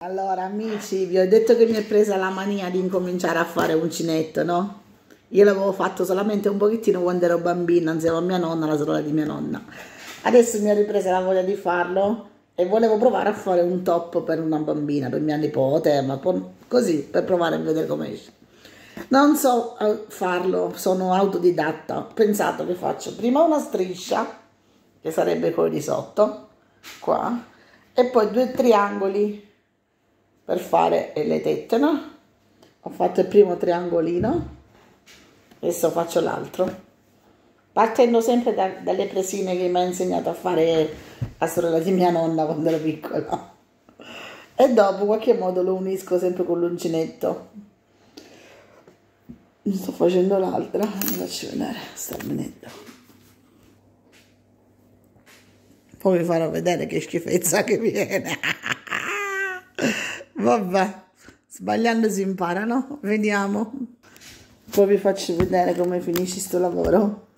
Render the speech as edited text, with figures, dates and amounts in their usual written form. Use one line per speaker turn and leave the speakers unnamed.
Allora, amici, vi ho detto che mi è presa la mania di incominciare a fare uncinetto, no? Io l'avevo fatto solamente un pochettino quando ero bambina, insieme a mia nonna, la sorella di mia nonna. Adesso mi è ripresa la voglia di farlo e volevo provare a fare un top per una bambina, per mia nipote, ma così, per provare a vedere come esce. Non so farlo, sono autodidatta. Ho pensato che faccio prima una striscia, che sarebbe quello di sotto, qua, e poi due triangoli per fare le tette, no? Ho fatto il primo triangolino, adesso faccio l'altro, partendo sempre dalle presine che mi ha insegnato a fare la sorella di mia nonna quando ero piccola, e dopo in qualche modo lo unisco sempre con l'uncinetto. Sto facendo l'altra, vi faccio vedere, sta venendo. Poi vi farò vedere che schifezza che viene. Vabbè, sbagliando si impara, no? Vediamo. Poi vi faccio vedere come finisce sto lavoro.